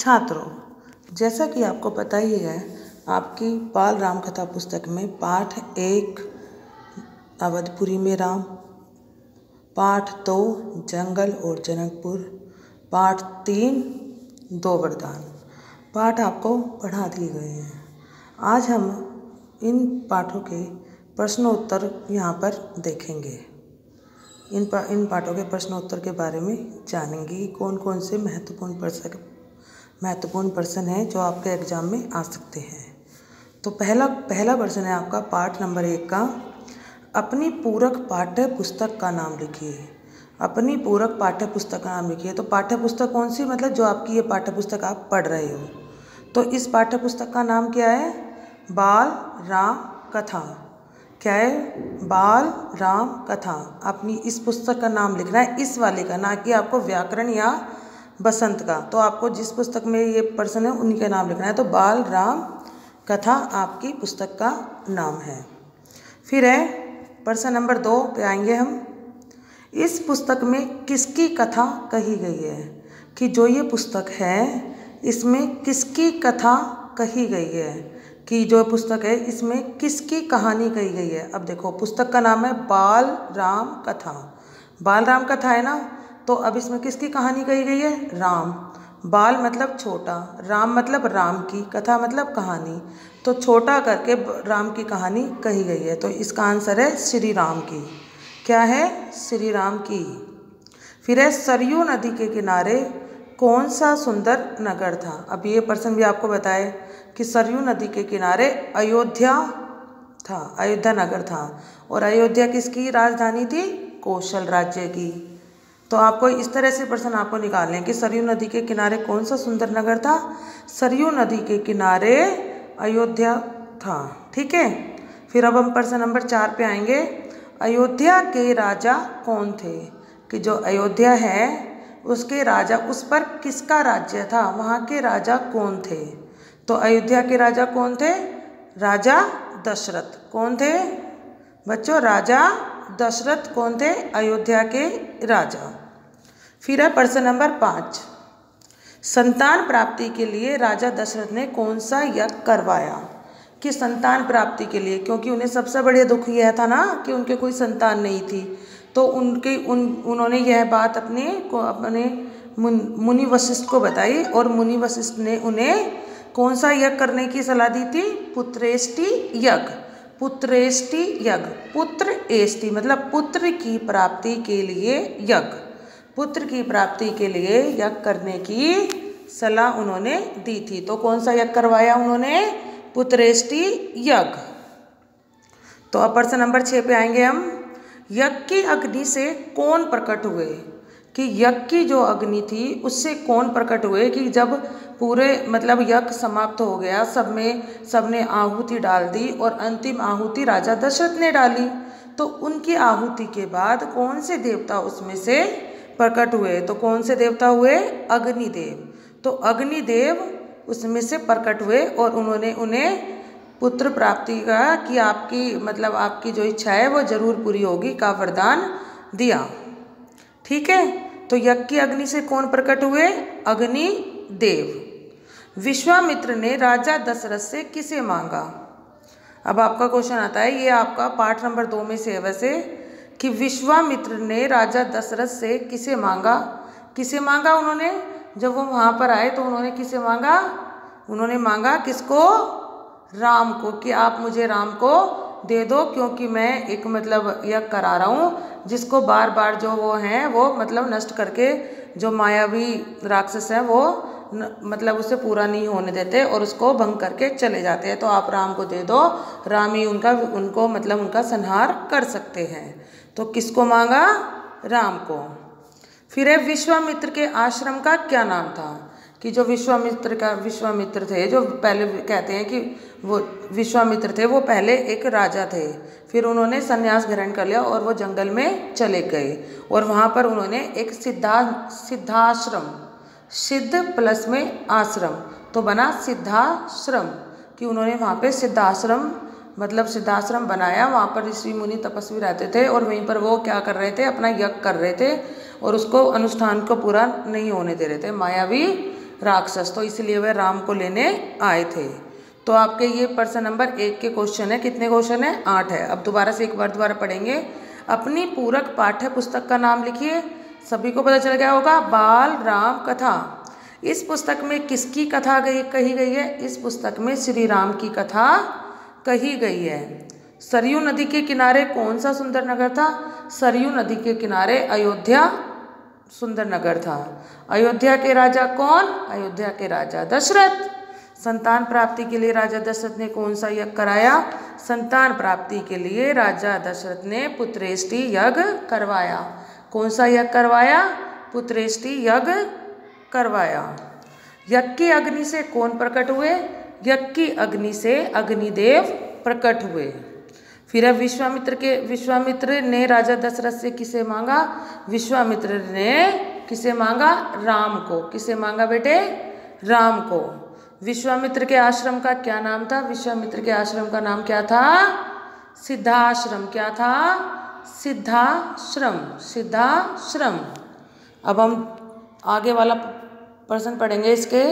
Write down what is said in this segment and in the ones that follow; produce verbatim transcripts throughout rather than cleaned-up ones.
छात्रों, जैसा कि आपको पता ही है, आपकी बाल राम कथा पुस्तक में पाठ एक अवधपुरी में राम, पाठ दो जंगल और जनकपुर, पाठ तीन दो वरदान पाठ आपको पढ़ा दिए गए हैं। आज हम इन पाठों के प्रश्नोत्तर यहाँ पर देखेंगे। इन पा, इन पाठों के प्रश्नोत्तर के बारे में जानेंगे। कौन कौन से महत्वपूर्ण प्रश्न महत्वपूर्ण प्रश्न हैं जो आपके एग्जाम में आ सकते हैं। तो पहला पहला प्रश्न है आपका पाठ नंबर एक का, अपनी पूरक पाठ्य पुस्तक का नाम लिखिए। अपनी पूरक पाठ्य पुस्तक का नाम लिखिए। तो पाठ्य पुस्तक कौन सी, मतलब जो आपकी ये पाठ्य पुस्तक आप पढ़ रहे हो। तो इस पाठ्य पुस्तक का नाम क्या है? बाल राम कथा। क्या है? बाल राम कथा। अपनी इस पुस्तक का नाम लिखना है, इस वाले का, ना कि आपको व्याकरण या बसंत का। तो आपको जिस पुस्तक में ये प्रश्न है उन्हीं का नाम लिखना है। तो बाल राम कथा आपकी पुस्तक का नाम है। फिर है प्रश्न नंबर दो पे आएंगे हम। इस पुस्तक में किसकी कथा कही गई है? कि जो ये पुस्तक है इसमें किसकी कथा कही गई है? कि जो पुस्तक है इसमें किसकी कहानी कही गई है? अब देखो, पुस्तक का नाम है बाल राम कथा। बाल राम कथा है ना, तो अब इसमें किसकी कहानी कही गई है? राम। बाल मतलब छोटा, राम मतलब राम की, कथा मतलब कहानी, तो छोटा करके राम की कहानी कही गई है। तो इसका आंसर है श्री राम की। क्या है? श्री राम की। फिर है सरयू नदी के किनारे कौन सा सुंदर नगर था? अब ये प्रश्न भी आपको बताए कि सरयू नदी के किनारे अयोध्या था, अयोध्या नगर था। और अयोध्या किसकी राजधानी थी? कौशल राज्य की। तो आपको इस तरह से प्रश्न आपको निकालने हैं कि सरयू नदी के किनारे कौन सा सुंदर नगर था? सरयू नदी के किनारे अयोध्या था। ठीक है। फिर अब हम प्रश्न नंबर चार पे आएंगे। अयोध्या के राजा कौन थे? कि जो अयोध्या है उसके राजा, उस पर किसका राज्य था? वहाँ के राजा कौन थे? तो अयोध्या के राजा कौन थे? राजा दशरथ। कौन थे बच्चों? राजा दशरथ कौन थे? अयोध्या के राजा। फिर है प्रश्न नंबर पाँच। संतान प्राप्ति के लिए राजा दशरथ ने कौन सा यज्ञ करवाया? कि संतान प्राप्ति के लिए, क्योंकि उन्हें सबसे बड़ा दुख यह था ना कि उनके कोई संतान नहीं थी, तो उनके उन उन्होंने यह बात अपने को अपने मुनि वशिष्ठ को बताई और मुनि वशिष्ठ ने उन्हें कौन सा यज्ञ करने की सलाह दी थी? पुत्रेष्टि यज्ञ। पुत्रेष्टि यज्ञ, पुत्र एष्टि मतलब पुत्र की प्राप्ति के लिए यज्ञ, पुत्र की प्राप्ति के लिए यज्ञ करने की सलाह उन्होंने दी थी। तो कौन सा यज्ञ करवाया उन्होंने? पुत्रेष्टि यज्ञ। तो अब प्रश्न नंबर छः पे आएंगे हम। यज्ञ की अग्नि से कौन प्रकट हुए? कि यज्ञ की जो अग्नि थी उससे कौन प्रकट हुए? कि जब पूरे मतलब यज्ञ समाप्त हो गया, सब में सबने आहुति डाल दी और अंतिम आहुति राजा दशरथ ने डाली, तो उनकी आहुति के बाद कौन से देवता उसमें से प्रकट हुए? तो कौन से देवता हुए? अग्निदेव। तो अग्निदेव उसमें से प्रकट हुए और उन्होंने उन्हें पुत्र प्राप्ति का, कि आपकी मतलब आपकी जो इच्छा है वो जरूर पूरी होगी, का वरदान दिया। ठीक है। तो यज्ञ की अग्नि से कौन प्रकट हुए? अग्नि देव। विश्वामित्र ने राजा दशरथ से किसे मांगा? अब आपका क्वेश्चन आता है, ये आपका पाठ नंबर दो में से है वैसे, कि विश्वामित्र ने राजा दशरथ से किसे मांगा? किसे मांगा उन्होंने? जब वो वहाँ पर आए तो उन्होंने किसे मांगा? उन्होंने मांगा किसको? राम को, कि आप मुझे राम को दे दो, क्योंकि मैं एक मतलब यज्ञ करा रहा हूँ जिसको बार बार जो वो हैं वो मतलब नष्ट करके, जो मायावी राक्षस हैं वो न, मतलब उसे पूरा नहीं होने देते और उसको भंग करके चले जाते हैं। तो आप राम को दे दो, राम ही उनका उनको मतलब उनका संहार कर सकते हैं। तो किसको मांगा? राम को। फिर है विश्वामित्र के आश्रम का क्या नाम था? कि जो विश्वामित्र का विश्वामित्र थे, जो पहले कहते हैं कि वो विश्वामित्र थे, वो पहले एक राजा थे, फिर उन्होंने संन्यास ग्रहण कर लिया और वो जंगल में चले गए और वहाँ पर उन्होंने एक सिद्धा सिद्धाश्रम, सिद्ध प्लस में आश्रम, तो बना सिद्धाश्रम, कि उन्होंने वहाँ पे सिद्धाश्रम मतलब सिद्धाश्रम बनाया। वहाँ पर ऋषि मुनि तपस्वी रहते थे और वहीं पर वो क्या कर रहे थे? अपना यज्ञ कर रहे थे और उसको अनुष्ठान को पूरा नहीं होने दे रहे थे, मायावी राक्षस, तो इसलिए वह राम को लेने आए थे। तो आपके ये प्रश्न नंबर एक के क्वेश्चन है। कितने क्वेश्चन है? आठ है। अब दोबारा से एक बार दोबारा पढ़ेंगे। अपनी पूरक पाठ्य पुस्तक का नाम लिखिए। सभी को पता चल गया होगा, बाल राम कथा। इस पुस्तक में किसकी कथा गई कही गई है? इस पुस्तक में श्री राम की कथा कही गई है। सरयू नदी के किनारे कौन सा सुंदर नगर था? सरयू नदी के किनारे अयोध्या सुंदर नगर था। अयोध्या के राजा कौन? अयोध्या के राजा दशरथ। संतान प्राप्ति के लिए राजा दशरथ ने कौन सा यज्ञ कराया? संतान प्राप्ति के लिए राजा दशरथ ने पुत्रेष्टि यज्ञ करवाया। कौन सा यज्ञ करवाया? पुत्रेष्टि यज्ञ करवाया। यज्ञ की अग्नि से कौन प्रकट हुए? यज्ञ की अग्नि से अग्निदेव प्रकट हुए। फिर अब विश्वामित्र के विश्वामित्र ने राजा दशरथ से किसे मांगा? विश्वामित्र ने किसे मांगा? राम को। किसे मांगा बेटे? राम को। विश्वामित्र के आश्रम का क्या नाम था? विश्वामित्र के आश्रम का नाम क्या था? सिद्धाश्रम। क्या था? सिद्धाश्रम। सिद्धाश्रम। अब हम आगे वाला प्रश्न पढ़ेंगे इसके।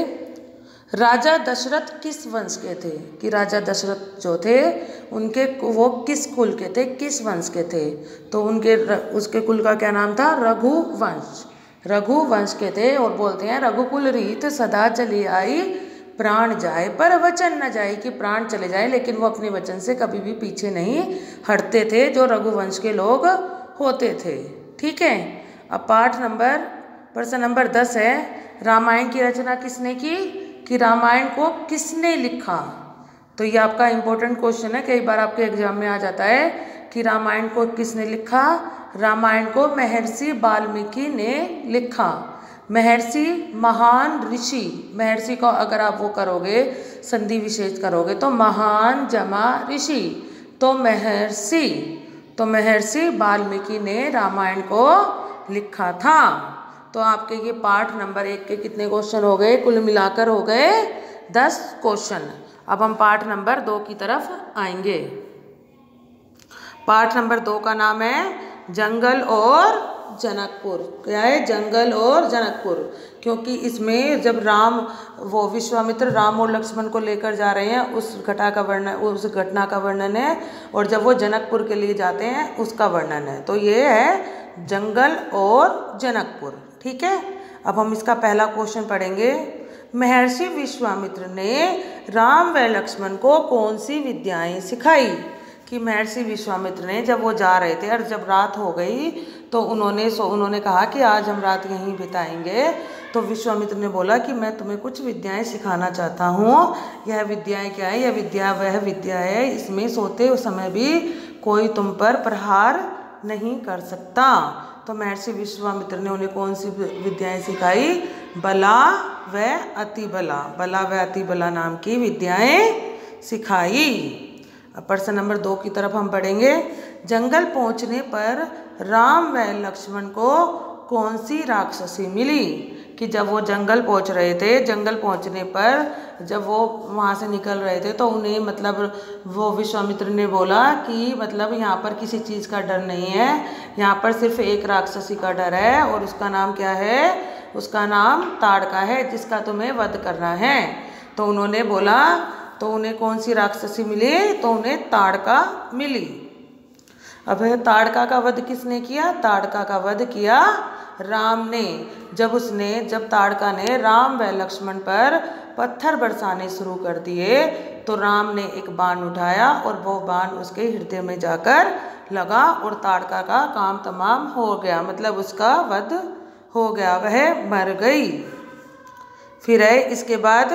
राजा दशरथ किस वंश के थे? कि राजा दशरथ जो थे उनके वो किस कुल के थे, किस वंश के थे? तो उनके उसके कुल का क्या नाम था? रघुवंश। रघुवंश के थे। और बोलते हैं रघुकुल रीत सदा चली आई, प्राण जाए पर वचन न जाए, कि प्राण चले जाए लेकिन वो अपने वचन से कभी भी पीछे नहीं हटते थे, जो रघुवंश के लोग होते थे। ठीक है। अब पाठ नंबर प्रश्न नंबर दस है, रामायण की रचना किसने की? कि रामायण को किसने लिखा? तो ये आपका इम्पोर्टेंट क्वेश्चन है, कई बार आपके एग्जाम में आ जाता है कि रामायण को किसने लिखा? रामायण को महर्षि वाल्मीकि ने लिखा। महर्षि महान ऋषि, महर्षि को अगर आप वो करोगे संधि विशेष करोगे तो महान जमा ऋषि, तो महर्षि, तो महर्षि वाल्मीकि ने रामायण को लिखा था। तो आपके ये पाठ नंबर एक के कितने क्वेश्चन हो गए? कुल मिलाकर हो गए दस क्वेश्चन। अब हम पाठ नंबर दो की तरफ आएंगे। पाठ नंबर दो का नाम है जंगल और जनकपुर। क्या है? जंगल और जनकपुर। क्योंकि इसमें जब राम वो विश्वामित्र राम और लक्ष्मण को लेकर जा रहे हैं उस घटा का वर्णन, उस घटना का वर्णन है, और जब वो जनकपुर के लिए जाते हैं उसका वर्णन है। तो ये है जंगल और जनकपुर। ठीक है। अब हम इसका पहला क्वेश्चन पढ़ेंगे। महर्षि विश्वामित्र ने राम व लक्ष्मण को कौन सी विद्याएं सिखाई? कि महर्षि विश्वामित्र ने जब वो जा रहे थे और जब रात हो गई तो उन्होंने सो उन्होंने कहा कि आज हम रात यहीं बिताएंगे। तो विश्वामित्र ने बोला कि मैं तुम्हें कुछ विद्याएं सिखाना चाहता हूँ। यह विद्याएं क्या है? यह विद्या वह विद्या है, इसमें सोते उस समय भी कोई तुम पर प्रहार नहीं कर सकता। तो महर्षि विश्वामित्र ने उन्हें कौन सी विद्याएं सिखाई? बला व अति बला, बला व अति बला नाम की विद्याएं सिखाई। अब प्रश्न नंबर दो की तरफ हम पढ़ेंगे। जंगल पहुंचने पर राम व लक्ष्मण को कौन सी राक्षसी मिली? कि जब वो जंगल पहुंच रहे थे, जंगल पहुंचने पर जब वो वहाँ से निकल रहे थे तो उन्हें मतलब वो विश्वामित्र ने बोला कि मतलब यहाँ पर किसी चीज़ का डर नहीं है, यहाँ पर सिर्फ एक राक्षसी का डर है, और उसका नाम क्या है? उसका नाम ताड़का है, जिसका तुम्हें वध करना है। तो उन्होंने बोला, तो उन्हें कौन सी राक्षसी मिली? तो उन्हें ताड़का मिली। अब ताड़का का वध किसने किया? ताड़का का वध किया राम ने। जब उसने जब ताड़का ने राम व लक्ष्मण पर पत्थर बरसाने शुरू कर दिए तो राम ने एक बाण उठाया और वो बाण उसके हृदय में जाकर लगा और ताड़का का काम तमाम हो गया, मतलब उसका वध हो गया, वह मर गई। फिर है इसके बाद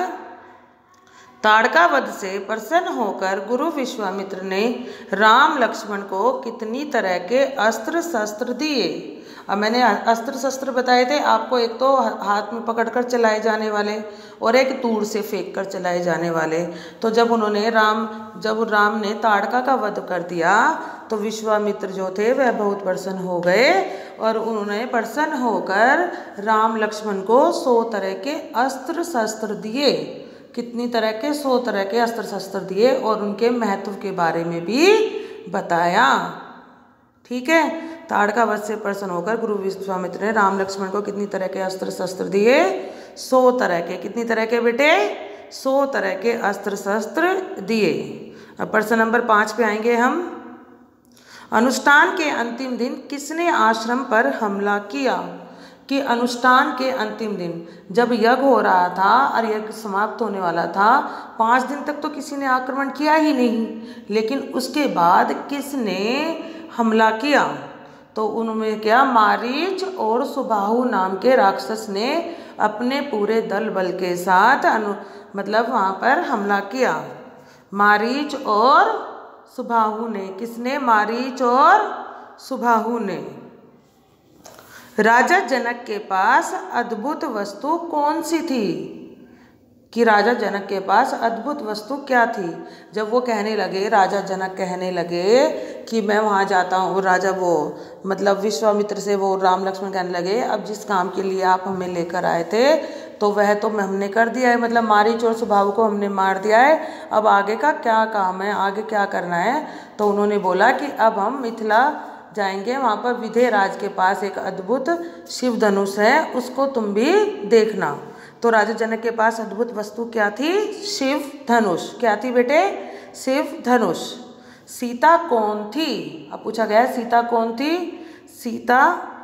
ताड़का वध से प्रसन्न होकर गुरु विश्वामित्र ने राम लक्ष्मण को कितनी तरह के अस्त्र शस्त्र दिए? अब मैंने अस्त्र शस्त्र बताए थे आपको, एक तो हाथ में पकड़कर चलाए जाने वाले और एक दूर से फेंक कर चलाए जाने वाले। तो जब उन्होंने राम जब राम ने ताड़का का वध कर दिया तो विश्वामित्र जो थे वह बहुत प्रसन्न हो गए और उन्होंने प्रसन्न होकर राम लक्ष्मण को सौ तरह के अस्त्र शस्त्र दिए। कितनी तरह के? सौ तरह के अस्त्र शस्त्र दिए और उनके महत्व के बारे में भी बताया। ठीक है। ताड़का वध से प्रसन्न होकर गुरु विश्वामित्र ने राम लक्ष्मण को कितनी तरह के अस्त्र शस्त्र दिए? सौ तरह के, कितनी तरह के बेटे, सौ तरह के अस्त्र शस्त्र दिए। अब प्रश्न नंबर पाँच पे आएंगे हम। अनुष्ठान के अंतिम दिन किसने आश्रम पर हमला किया? कि अनुष्ठान के अंतिम दिन जब यज्ञ हो रहा था और यज्ञ समाप्त होने वाला था, पाँच दिन तक तो किसी ने आक्रमण किया ही नहीं, लेकिन उसके बाद किसने हमला किया? तो उनमें क्या, मारीच और सुबाहु नाम के राक्षस ने अपने पूरे दल बल के साथ अनु मतलब वहाँ पर हमला किया। मारीच और सुबाहु ने, किसने? मारीच और सुबाहु ने। राजा जनक के पास अद्भुत वस्तु कौन सी थी? कि राजा जनक के पास अद्भुत वस्तु क्या थी? जब वो कहने लगे, राजा जनक कहने लगे कि मैं वहाँ जाता हूँ, राजा वो मतलब विश्वामित्र से वो राम लक्ष्मण कहने लगे, अब जिस काम के लिए आप हमें लेकर आए थे तो वह तो हमने कर दिया है, मतलब मारीच और सुबाहु को हमने मार दिया है, अब आगे का क्या काम है, आगे क्या करना है? तो उन्होंने बोला कि अब हम मिथिला जाएंगे, वहाँ पर विधेय राज के पास एक अद्भुत शिव धनुष है, उसको तुम भी देखना। तो राजा जनक के पास अद्भुत वस्तु क्या थी? शिव धनुष। क्या थी बेटे? शिव धनुष। सीता कौन थी? अब पूछा गया सीता कौन थी? सीता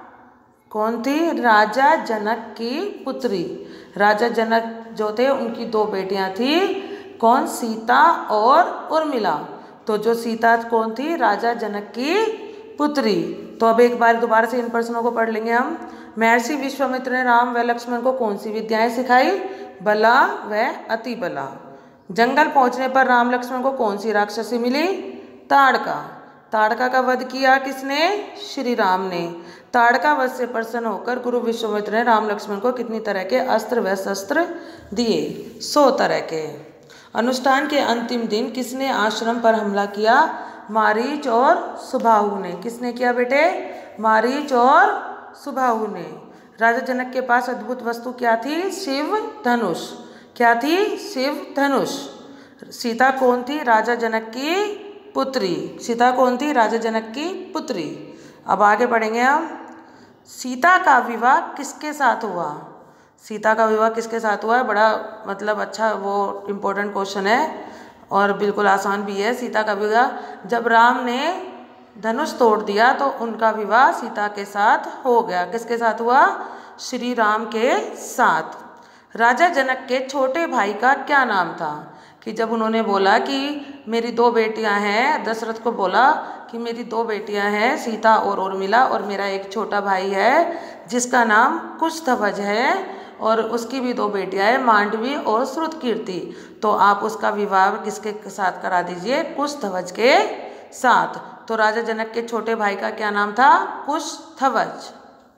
कौन थी? राजा जनक की पुत्री। राजा जनक जो थे उनकी दो बेटियां थी, कौन? सीता और उर्मिला। तो जो सीता कौन थी? राजा जनक की पुत्री। तो अब एक बार दोबारा से इन प्रश्नों को पढ़ लेंगे हम। महर्षि विश्वामित्र ने राम व लक्ष्मण को कौन सी विद्याएं सिखाई? बला व अति बला। जंगल पहुंचने पर राम लक्ष्मण को कौन सी राक्षसी मिली? ताड़का। ताड़का का वध किया किसने? श्री राम ने। ताड़का वध से प्रसन्न होकर गुरु विश्वामित्र ने राम लक्ष्मण को कितनी तरह के अस्त्र व शस्त्र दिए? सौ तरह के। अनुष्ठान के अंतिम दिन किसने आश्रम पर हमला किया? मारीच और सुबाहु ने। किसने किया बेटे? मारीच और सुबाहु ने। राजा जनक के पास अद्भुत वस्तु क्या थी? शिव धनुष। क्या थी? शिव धनुष। सीता कौन थी? राजा जनक की पुत्री। सीता कौन थी? राजा जनक की पुत्री। अब आगे पढ़ेंगे हम। सीता का विवाह किसके साथ हुआ? सीता का विवाह किसके साथ हुआ है? बड़ा मतलब अच्छा वो इम्पोर्टेंट क्वेश्चन है और बिल्कुल आसान भी है। सीता का विवाह जब राम ने धनुष तोड़ दिया तो उनका विवाह सीता के साथ हो गया। किसके साथ हुआ? श्री राम के साथ। राजा जनक के छोटे भाई का क्या नाम था? कि जब उन्होंने बोला कि मेरी दो बेटियां हैं, दशरथ को बोला कि मेरी दो बेटियां हैं सीता और उर्मिला, और मेरा एक छोटा भाई है जिसका नाम कुशध्वज है, और उसकी भी दो बेटियां हैं मांडवी और श्रुतकीर्ति, तो आप उसका विवाह किसके साथ करा दीजिए? कुशध्वज के साथ। तो राजा जनक के छोटे भाई का क्या नाम था? कुशध्वज।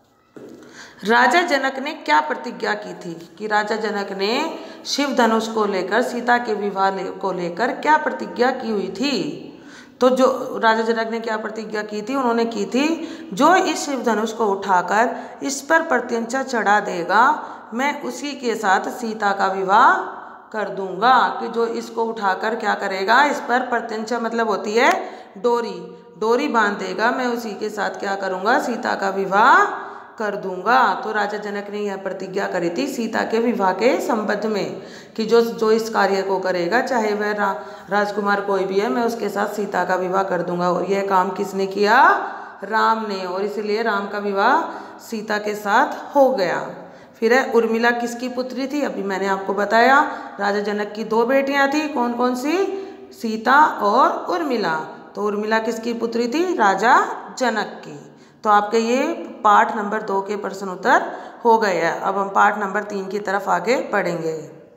राजा जनक ने क्या प्रतिज्ञा की थी? कि राजा जनक ने शिव धनुष को लेकर, सीता के विवाह ले, को लेकर क्या प्रतिज्ञा की हुई थी? तो जो राजा जनक ने क्या प्रतिज्ञा की थी? उन्होंने की थी, जो इस शिव धनुष को उठाकर इस पर प्रत्यंचा चढ़ा देगा, मैं उसी के साथ सीता का विवाह कर दूंगा। कि जो इसको उठाकर क्या करेगा? इस पर प्रत्यंचा मतलब होती है डोरी, डोरी बांध देगा, मैं उसी के साथ क्या करूंगा? सीता का विवाह कर दूंगा। तो राजा जनक ने यह प्रतिज्ञा करी थी सीता के विवाह के संबंध में कि जो जो इस कार्य को करेगा, चाहे वह रा, राजकुमार कोई भी है, मैं उसके साथ सीता का विवाह कर दूंगा। और यह काम किसने किया? राम ने। और इसलिए राम का विवाह सीता के साथ हो गया। फिर है उर्मिला किसकी पुत्री थी? अभी मैंने आपको बताया, राजा जनक की दो बेटियां थी, कौन कौन सी? सीता और उर्मिला। तो उर्मिला किसकी पुत्री थी? राजा जनक की। तो आपके ये पाठ नंबर दो के प्रश्न उत्तर हो गए हैं। अब हम पाठ नंबर तीन की तरफ आगे पढ़ेंगे।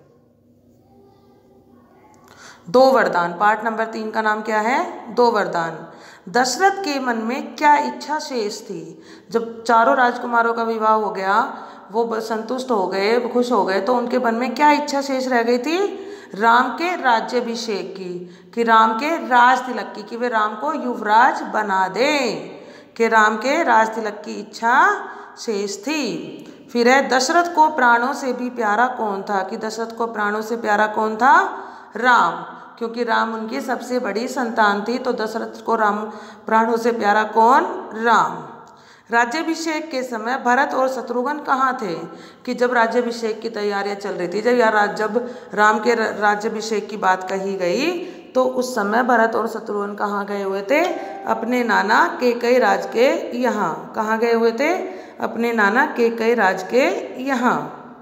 दो वरदान। पाठ नंबर तीन का नाम क्या है? दो वरदान। दशरथ के मन में क्या इच्छा शेष थी? जब चारों राजकुमारों का विवाह हो गया, वो संतुष्ट हो गए, खुश हो गए, तो उनके मन में क्या इच्छा शेष रह गई थी? राम के राज्याभिषेक की, कि राम के राज तिलक की, कि वे राम को युवराज बना दें, कि राम के राज तिलक की इच्छा शेष थी। फिर है दशरथ को प्राणों से भी प्यारा कौन था? कि दशरथ को प्राणों से प्यारा कौन था? राम, क्योंकि राम उनकी सबसे बड़ी संतान थी, तो दशरथ को राम प्राणों से प्यारा कौन? राम। राज्याभिषेक के समय भरत और शत्रुघ्न कहाँ थे? कि जब राज्याभिषेक की तैयारियां चल रही थी, जब यार जब राम के राज्याभिषेक की बात कही गई तो उस समय भरत और शत्रुघ्न कहाँ गए हुए थे? अपने नाना कैकेयी राज के यहाँ। कहाँ गए हुए थे? अपने नाना कैकेयी राज के यहाँ।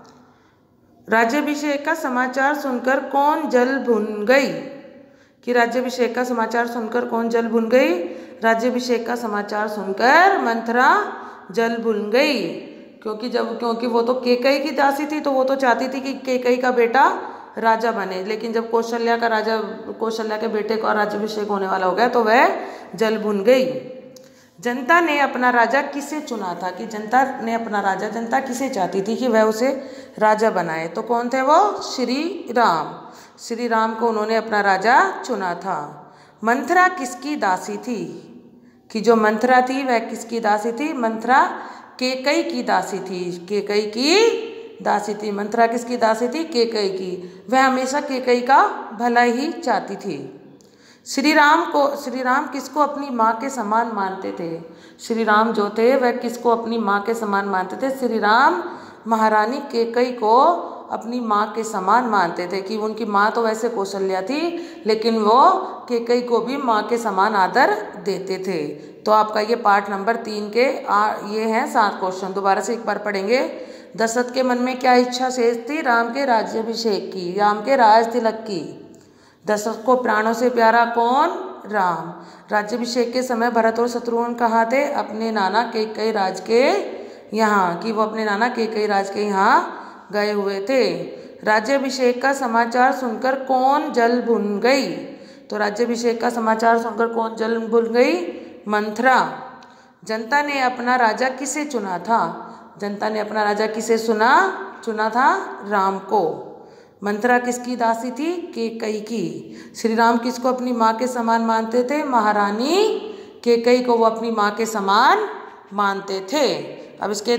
राज्याभिषेक का समाचार सुनकर कौन जल भुन गई? कि राज्याभिषेक का समाचार सुनकर कौन जल भुन गई? राज्याभिषेक का समाचार सुनकर मंथरा जल भुन गई। क्योंकि जब क्योंकि वो तो कैकेयी की दासी थी, तो वो तो चाहती थी कि कैकेयी का बेटा राजा बने, लेकिन जब कौशल्या का राजा कौशल्या के बेटे का राज्याभिषेक होने वाला हो गया तो वह जल भुन गई। जनता ने अपना राजा किसे चुना था? कि जनता ने अपना राजा जनता किसे चाहती थी कि वह उसे राजा बनाए? तो कौन थे वो? श्री राम। श्री राम को उन्होंने अपना राजा चुना था। मंथरा किसकी दासी थी? कि जो मंथरा थी वह किसकी दासी थी? मंथरा कैकेयी की दासी थी। कैकेयी की दासी थी। मंथरा किसकी दासी थी? कैकेयी की। वह हमेशा कैकेयी का भला ही चाहती थी। श्री राम को श्री राम किसको अपनी माँ के समान मानते थे? श्री राम जो थे वह किसको अपनी माँ के समान मानते थे? श्री राम महारानी कैकेयी को अपनी माँ के समान मानते थे। कि उनकी माँ तो वैसे कौशल्या थी, लेकिन वो कैकेयी को भी माँ के समान आदर देते थे। तो आपका ये पार्ट नंबर तीन के आ, ये हैं सात क्वेश्चन। दोबारा से एक बार पढ़ेंगे। दशरथ के मन में क्या इच्छा शेष थी? राम के राज्याभिषेक की, राम के राज तिलक की। दशरथ को प्राणों से प्यारा कौन? राम। राज्याभिषेक के समय भरत और शत्रुघ्न कहाँ थे? अपने नाना कैकेयी राज के यहाँ। कि वो अपने नाना कैकेयी राज के यहाँ गए हुए थे। राज्याभिषेक का समाचार सुनकर कौन जल भुन गई? तो राज्याभिषेक का समाचार सुनकर कौन जल भुन गई? मंथरा। जनता ने अपना राजा किसे चुना था? जनता ने अपना राजा किसे सुना चुना था? राम को। मंथरा किसकी दासी थी? कैकेयी की। श्री राम किसको अपनी माँ के समान मानते थे? महारानी कैकेयी को वो अपनी माँ के समान मानते थे। अब इसके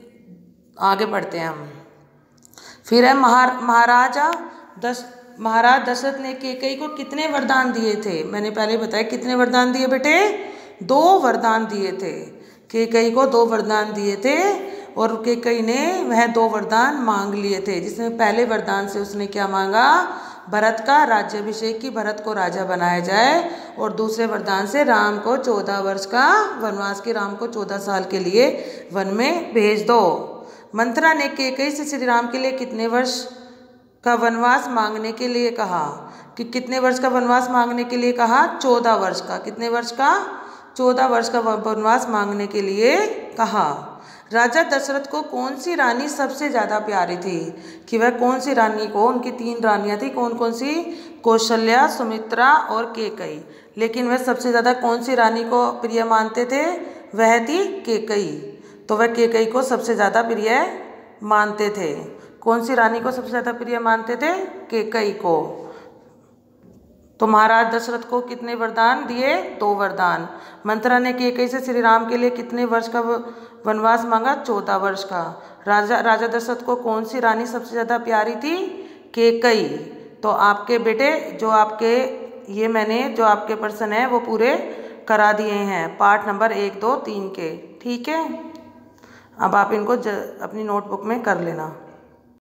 आगे बढ़ते हैं हम। फिर है महाराजा दस महाराज दशरथ ने कैकेयी को कितने वरदान दिए थे? मैंने पहले बताया कितने वरदान दिए बेटे? दो वरदान दिए थे। कैकेयी को दो वरदान दिए थे और कैकेयी ने वह दो वरदान मांग लिए थे। जिसमें पहले वरदान से उसने क्या मांगा? भरत का राज्याभिषेक की भरत को राजा बनाया जाए, और दूसरे वरदान से राम को चौदह वर्ष का वनवास की राम को चौदह साल के लिए वन में भेज दो। मंथरा ने कैकेयी से श्री राम के लिए कितने वर्ष का वनवास मांगने के लिए कहा? कि कितने वर्ष का वनवास मांगने के लिए कहा? चौदह वर्ष का। कितने वर्ष का? चौदह वर्ष का वनवास मांगने के लिए कहा। राजा दशरथ को कौन सी रानी सबसे ज़्यादा प्यारी थी? कि वह कौन सी रानी को, उनकी तीन रानियाँ थी, कौन कौन सी? कौशल्या, सुमित्रा और कैकेयी। लेकिन वह सबसे ज़्यादा कौन सी रानी को प्रिय मानते थे? वह थी कैकेयी। तो वह कैकेयी को सबसे ज़्यादा प्रिय मानते थे। कौन सी रानी को सबसे ज़्यादा प्रिय मानते थे? कैकेयी को। तो महाराज दशरथ को कितने वरदान दिए? दो वरदान। मंथरा ने कैकेयी से श्री राम के लिए कितने वर्ष का वनवास मांगा? चौदह वर्ष का। राजा राजा दशरथ को कौन सी रानी सबसे ज़्यादा प्यारी थी? कैकेयी। तो आपके बेटे जो आपके ये मैंने जो आपके प्रश्न है वो पूरे करा दिए हैं पार्ट नंबर एक दो तीन के। ठीक है, अब आप इनको ज, अपनी नोटबुक में कर लेना।